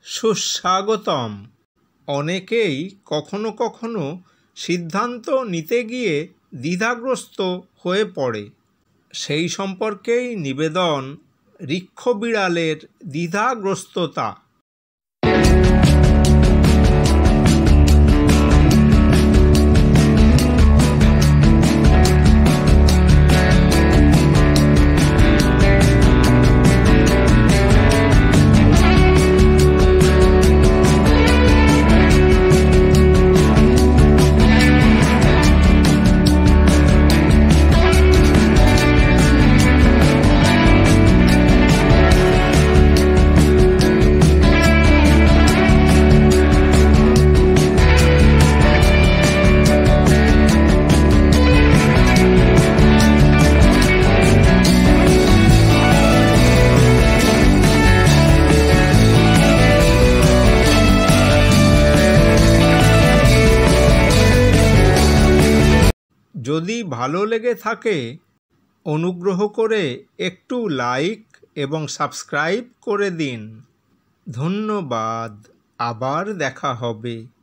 সুস্বাগতম। অনেকেই কখনো কখনো সিদ্ধান্ত নিতে গিয়ে দ্বিধাগ্রস্ত হয়ে পড়ে। সেই সম্পর্কেই নিবেদন ঋক্ষ বিড়ালের দ্বিধাগ্রস্ততা। যদি ভালো লেগে থাকে অনুগ্রহ করে একটু লাইক এবং সাবস্ক্রাইব করে দিন। ধন্যবাদ। আবার দেখা হবে।